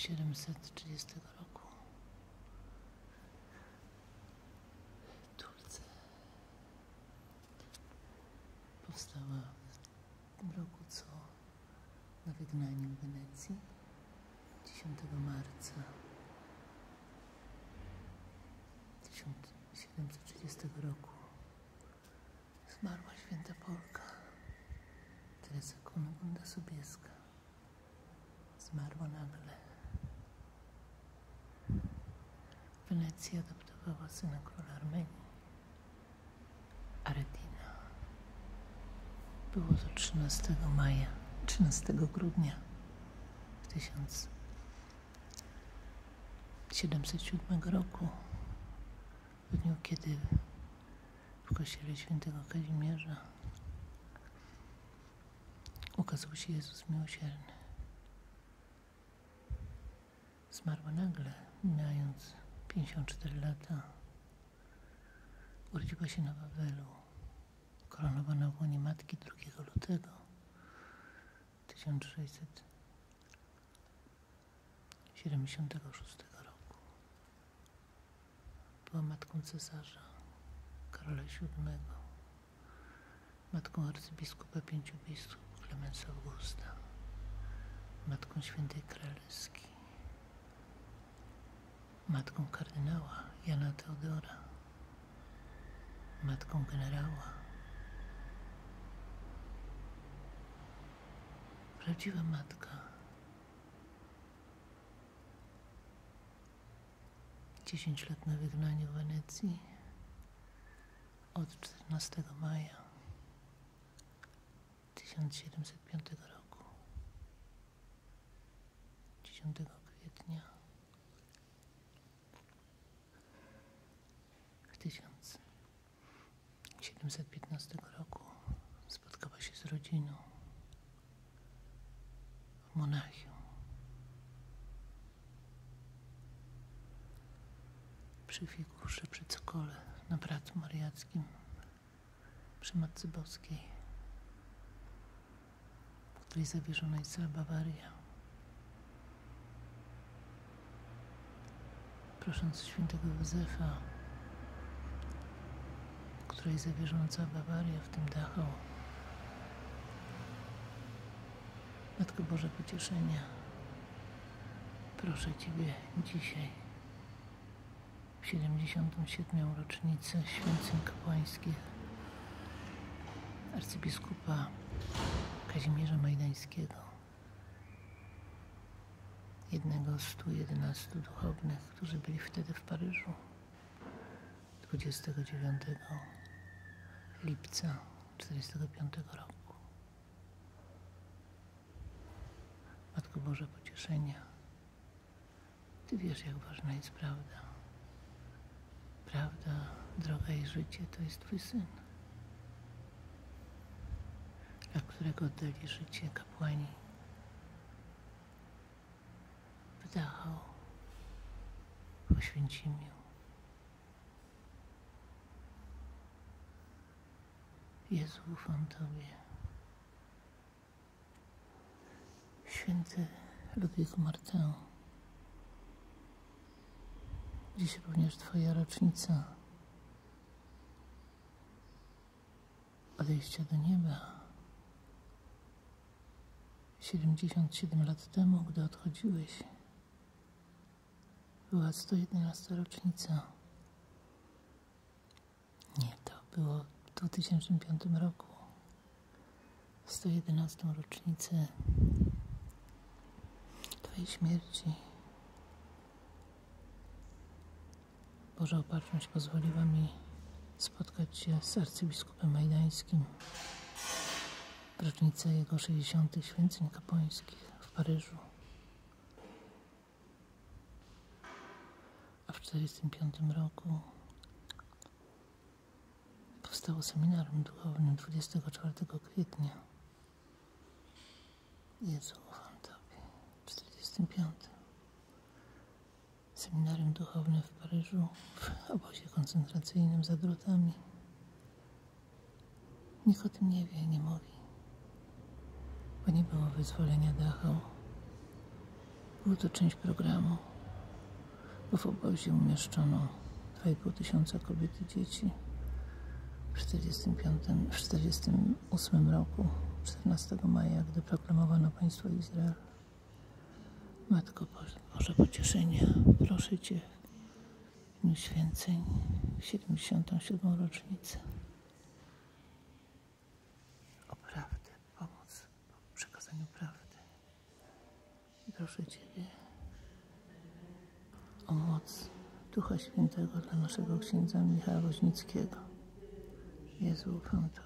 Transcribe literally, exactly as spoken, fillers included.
siedemset trzydziestego roku. Tulce powstała w tym roku, co na wygnaniu w Wenecji dziesiątego marca tysiąc siedemset trzydziestego roku zmarła święta Polka Teresa Kunegunda Sobieska. Zmarła nagle. W Wenecji adoptowała syna króla Armenii, Aredina. Było to trzynastego maja, trzynastego grudnia tysiąc siedemset siódmego roku, w dniu, kiedy w kościele świętego Kazimierza ukazał się Jezus Miłosierny. Zmarła nagle, mając pięćdziesiąt cztery lata. Urodziła się na Wawelu, koronowana w łonie matki drugiego lutego tysiąc sześćset siedemdziesiątego szóstego roku. Była matką cesarza Karola siódmego, matką arcybiskupa pięciu biskupów Klemensa Augusta, matką świętej Kraleski, matką kardynała Jana Teodora, matką generała. Prawdziwa matka. Dziesięć lat na wygnaniu w Wenecji od czternastego maja tysiąc siedemset piątego roku, dziesiątego kwietnia tysiąc siedemset piętnastego roku spotkała się z rodziną w Monachium. Przy figurze, przy cokole, na placu mariackim, przy Matce Boskiej, w której zawieszona jest cała Bawaria. Prosząc świętego Józefa, w której zawieszona cała Bawaria, w tym Dachau. Matko Boża Pocieszenia, proszę Ciebie dzisiaj, w siedemdziesiątą siódmą rocznicę święceń kapłańskich arcybiskupa Kazimierza Majdańskiego, jednego z stu jedenastu duchownych, którzy byli wtedy w Paryżu, dwudziestego dziewiątego lipca tysiąc dziewięćset czterdziestego piątego roku. Matko Boża Pocieszenia, Ty wiesz, jak ważna jest prawda. Prawda, droga i życie to jest Twój Syn, dla którego oddali życie kapłani w Dachau, w Oświęcimiu. Jezu, ufam Tobie. Święty Ludwik Martin, dziś również Twoja rocznica odejścia do nieba. siedemdziesiąt siedem lat temu, gdy odchodziłeś, była sto jedenasta rocznica. Nie, to było w dwa tysiące piątym roku. sto jedenastą rocznicę Twojej śmierci. Boża Opatrzność pozwoliła mi spotkać się z arcybiskupem Majdańskim w rocznicę jego sześćdziesiątych święceń kapłańskich w Paryżu. A w czterdziestym piątym roku powstało seminarium duchownym dwudziestego czwartego kwietnia. Jezu, ufam Tobie. W czterdziestym piątym seminarium duchowne w Paryżu, w obozie koncentracyjnym za drutami. Nikt o tym nie wie, nie mówi, bo nie było wyzwolenia Dachau. Było to część programu, bo w obozie umieszczono dwa i pół tysiąca kobiet i dzieci. W czterdziestym piątym, w czterdziestym ósmym roku, czternastego maja, gdy proklamowano państwo Izrael. Matko Boże Pocieszenia, proszę Cię w dniu święceń, siedemdziesiątą siódmą rocznicę, o prawdę, pomoc w przekazaniu prawdy. I proszę Ciebie o moc Ducha Świętego dla naszego księdza Michała Woźnickiego. Jezu, ufam Tobie.